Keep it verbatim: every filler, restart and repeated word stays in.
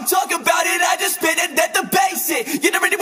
talk about it, I just spit it at the basic. You never